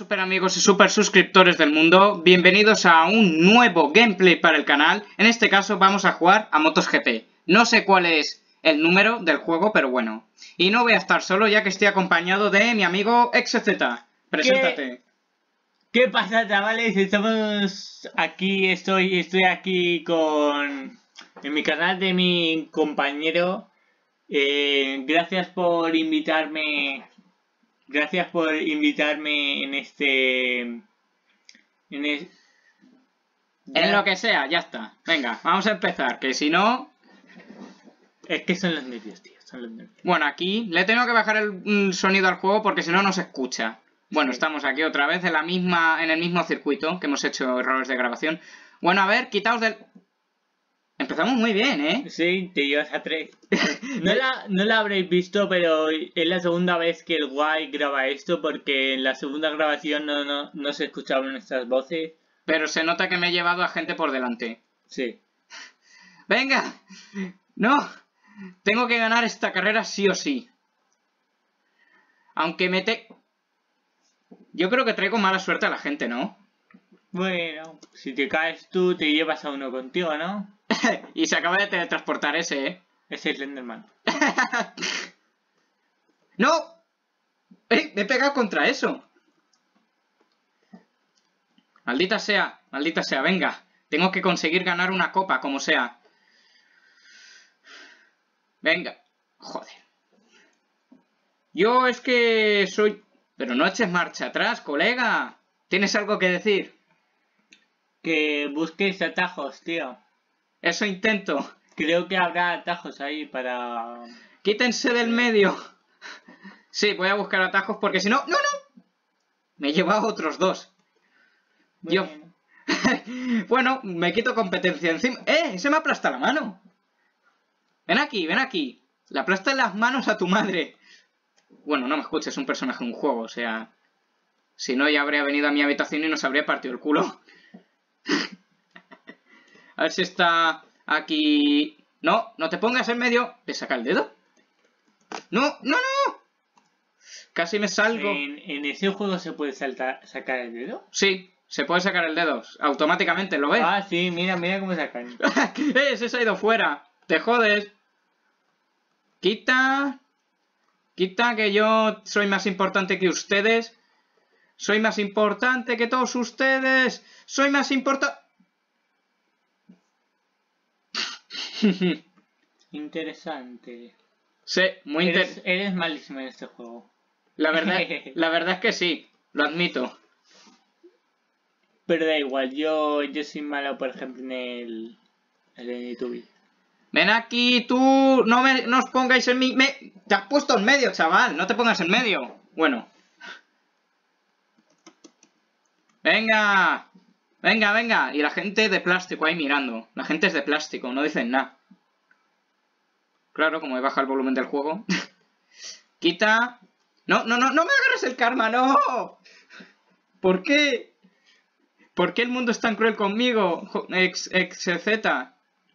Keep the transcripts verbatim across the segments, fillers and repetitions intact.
super amigos y super suscriptores del mundo, bienvenidos a un nuevo gameplay para el canal. En este caso vamos a jugar a Motos G P. No sé cuál es el número del juego, pero bueno. Y no voy a estar solo ya que estoy acompañado de mi amigo X Z. Preséntate. ¿Qué, ¿Qué pasa, chavales? Estamos aquí, estoy, estoy aquí con... en mi canal de mi compañero. Eh, gracias por invitarme... Gracias por invitarme en este... En, es... en lo que sea, ya está. Venga, vamos a empezar, que si no... Es que son los nervios, tío, son los nervios. Bueno, aquí le tengo que bajar el, el sonido al juego porque si no, no se escucha. Bueno, Sí. Estamos aquí otra vez en la misma, en el mismo circuito que hemos hecho errores de grabación. Bueno, a ver, quitaos del... Empezamos muy bien, ¿eh? Sí, te llevas a tres. No la, no la habréis visto, pero es la segunda vez que el Guay graba esto, porque en la segunda grabación no, no, no se escuchaban nuestras voces. Pero se nota que me he llevado a gente por delante. Sí. ¡Venga! ¡No! Tengo que ganar esta carrera sí o sí. Aunque me te... Yo creo que traigo mala suerte a la gente, ¿no? Bueno, si te caes tú, te llevas a uno contigo, ¿no? Y se acaba de teletransportar ese, ¿eh? Es el Slenderman. ¡No! ¡Eh! Me he pegado contra eso. Maldita sea, maldita sea, venga. Tengo que conseguir ganar una copa, como sea. Venga. Joder. Yo es que soy... Pero no eches marcha atrás, colega. ¿Tienes algo que decir? Que busques atajos, tío. Eso intento. Creo que habrá atajos ahí para... Quítense del medio. Sí, voy a buscar atajos porque si no... ¡No, no! Me he llevado otros dos. Bueno. Yo... Bueno, me quito competencia encima. ¡Eh! Se me aplasta la mano. Ven aquí, ven aquí. Le aplastas las manos a tu madre. Bueno, no me escuches, es un personaje de un juego, o sea... Si no, ya habría venido a mi habitación y nos habría partido el culo. A ver si está aquí... No, no te pongas en medio. ¿Le saca el dedo? ¡No, no, no! Casi me salgo. ¿En, en ese juego se puede saltar, sacar el dedo? Sí, se puede sacar el dedo. Automáticamente, ¿lo ves? Ah, sí, mira, mira cómo sacan. ¡Eh! Ese se ha ido fuera. Te jodes. Quita... Quita que yo soy más importante que ustedes. Soy más importante que todos ustedes. Soy más importante... Interesante. Sí, muy Eres, interesante. eres malísimo en este juego. La verdad, la verdad es que sí, lo admito. Pero da igual, yo, yo soy malo, por ejemplo, en el, en el YouTube. Ven aquí, tú, no, me, no os pongáis en mi... Me, te has puesto en medio, chaval, no te pongas en medio. Bueno. Venga, venga, venga. Y la gente de plástico ahí mirando. La gente es de plástico, no dicen nada. Claro, como he bajado el volumen del juego. Quita. No, no, no, no me agarres el karma, no. ¿Por qué? ¿Por qué el mundo es tan cruel conmigo, ex, ex Z?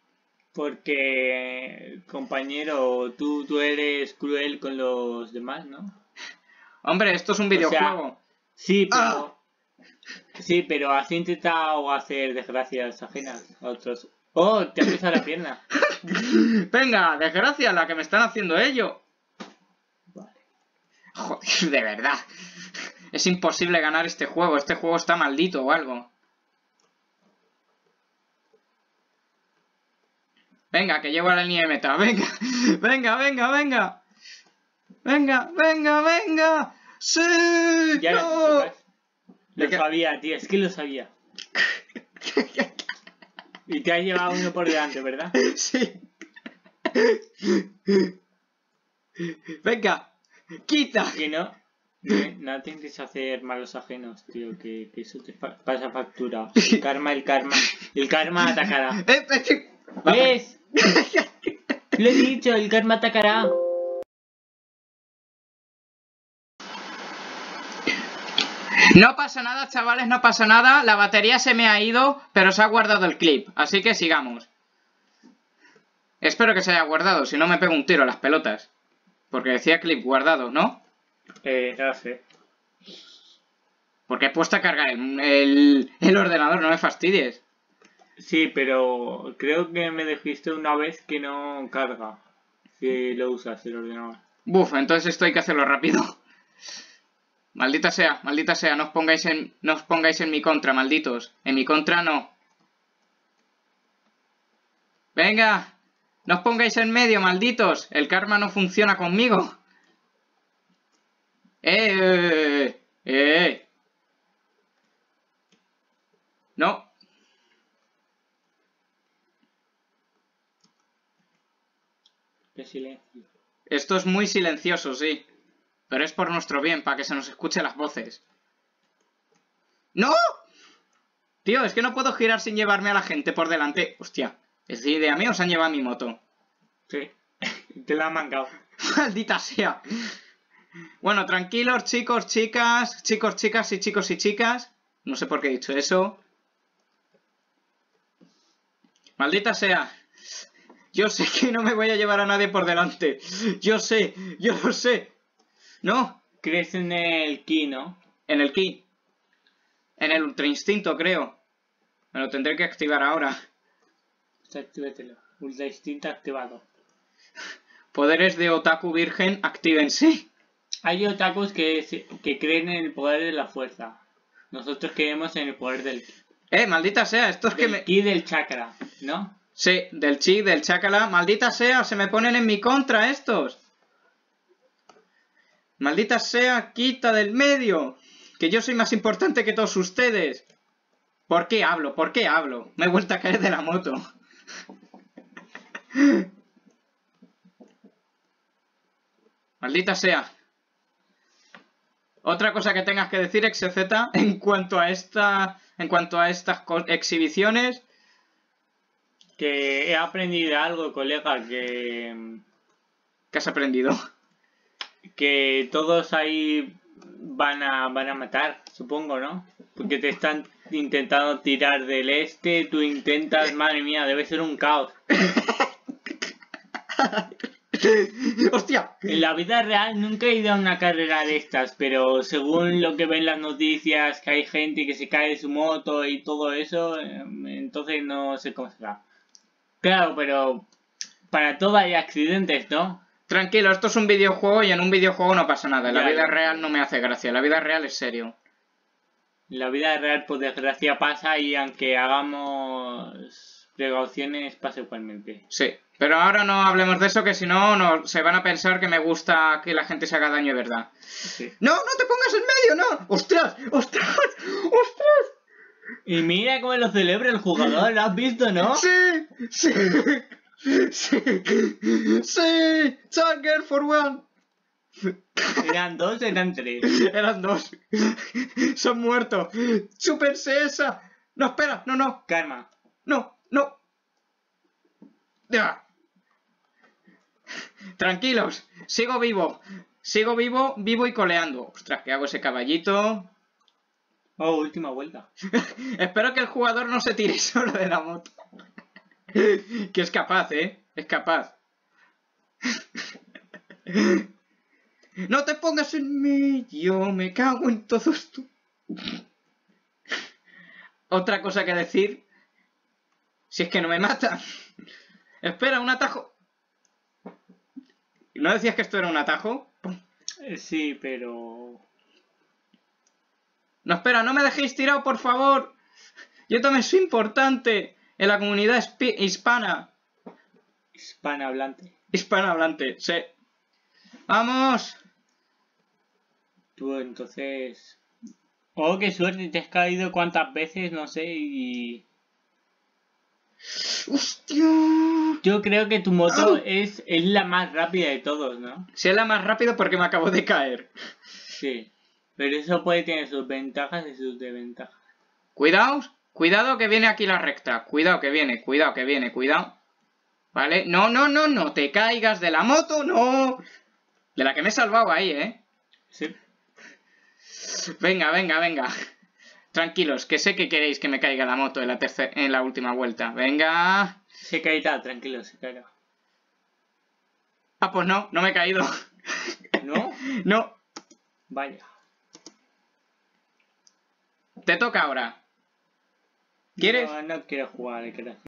Porque, compañero, tú, tú eres cruel con los demás, ¿no? Hombre, esto es un videojuego. O sea, sí, pero... ¡Ah! Sí, pero has intentado hacer desgracias ajenas a otros. ¡Oh! Te has pisado la pierna. Venga, desgracia, la que me están haciendo ellos. Vale. Joder, de verdad. Es imposible ganar este juego. Este juego está maldito o algo. Venga, que llego a la línea de meta. Venga, venga, venga, venga. Venga, venga, venga. ¡Sí! Ya ¡No! lo, lo sabía, tío. Es que lo sabía. Y te has llevado uno por delante, ¿verdad? Sí. Venga, quita. Que no. No, no intentes hacer malos ajenos, tío. Que, que eso te fa pasa factura. El karma, el karma. El karma atacará. Eh, eh, ¿Ves? Lo he dicho, el karma atacará. No pasa nada, chavales, no pasa nada. La batería se me ha ido, pero se ha guardado el clip. Así que sigamos. Espero que se haya guardado, si no me pego un tiro a las pelotas. Porque decía clip guardado, ¿no? Eh, no sé. Porque he puesto a cargar el, el, el ordenador, no me fastidies. Sí, pero creo que me dijiste una vez que no carga si lo usas el ordenador. Buf, entonces esto hay que hacerlo rápido. Maldita sea, maldita sea, no os pongáis en, no os pongáis en mi contra, malditos. En mi contra no. Venga, no os pongáis en medio, malditos. El karma no funciona conmigo. Eh, eh, eh. No. Qué silencio. Esto es muy silencioso, sí. Pero es por nuestro bien, para que se nos escuchen las voces. ¡No! Tío, es que no puedo girar sin llevarme a la gente por delante. Hostia, ¿es idea mía o se han llevado mi moto? Sí, te la han mangado. Maldita sea. Bueno, tranquilos, chicos, chicas, chicos, chicas y chicos y chicas. No sé por qué he dicho eso. Maldita sea. Yo sé que no me voy a llevar a nadie por delante. Yo sé, yo lo sé. ¿No? ¿Crees en el ki, no? En el ki. En el ultra instinto, creo. Me lo tendré que activar ahora. Actívatelo. Ultra instinto activado. Poderes de otaku virgen, actívense. Hay otakus que, que creen en el poder de la fuerza. Nosotros creemos en el poder del ki. Eh, maldita sea, esto es que me... ki del chakra, ¿no? Sí, del chi, del chakala. Maldita sea, se me ponen en mi contra estos. Maldita sea, quita del medio. Que yo soy más importante que todos ustedes. ¿Por qué hablo? ¿Por qué hablo? Me he vuelto a caer de la moto. Maldita sea. Otra cosa que tengas que decir, X Z, en cuanto a esta, en cuanto a estas exhibiciones. Que he aprendido algo, colega, que... ¿Qué has aprendido? Que todos ahí van a, van a matar, supongo, ¿no? Porque te están intentando tirar del este, tú intentas... Madre mía, debe ser un caos. ¡Hostia! En la vida real nunca he ido a una carrera de estas, pero según lo que ven las noticias, que hay gente que se cae de su moto y todo eso, entonces no sé cómo será. Claro, pero para todo hay accidentes, ¿no? Tranquilo, esto es un videojuego y en un videojuego no pasa nada. En la Ya, vida ya. real no me hace gracia, la vida real es serio. En la vida real, por desgracia, pasa y aunque hagamos precauciones, pasa igualmente. Sí, pero ahora no hablemos de eso, que si no, no se van a pensar que me gusta que la gente se haga daño de verdad. Sí. ¡No, no te pongas en medio, no! ¡Ostras! ¡Ostras! ¡Ostras! Y mira cómo lo celebra el jugador, ¿lo has visto, no? ¡Sí! ¡Sí! ¡Sí! ¡Sí! ¡Tiger for one! Eran dos, eran tres. Eran dos. Son muertos. ¡Chúpense esa! No, espera, no, no. Karma. No, no. Ya. Tranquilos, sigo vivo. Sigo vivo, vivo y coleando. Ostras, ¿qué hago ese caballito? Oh, última vuelta. Espero que el jugador no se tire solo de la moto. Que es capaz, ¿eh? Es capaz. No te pongas en medio, me cago en todo esto. Otra cosa que decir. Si es que no me mata. Espera, un atajo. ¿No decías que esto era un atajo? Eh, Sí, pero... No, espera, no me dejéis tirado, por favor. Yo también soy importante en la comunidad hispana. Hispanohablante. Hispanohablante, sí. ¡Vamos! Tú entonces... Oh, qué suerte, te has caído cuántas veces, no sé, y... ¡Hostia! Yo creo que tu moto ¡Au! es, es la más rápida de todos, ¿no? Si es la más rápido porque me acabo de caer. Sí. Pero eso puede tener sus ventajas y sus desventajas. Cuidaos, cuidado que viene aquí la recta. Cuidado que viene, cuidado que viene, cuidado. ¿Vale? No, no, no, no te caigas de la moto, no. De la que me he salvado ahí, ¿eh? Sí. Venga, venga, venga. Tranquilos, que sé que queréis que me caiga la moto en la, tercera, en la última vuelta. Venga. Se caerá, tranquilo, se caerá. Ah, pues no, no me he caído. ¿No? No. Vaya. Te toca ahora. ¿Quieres? No, no quiero jugar, gracias.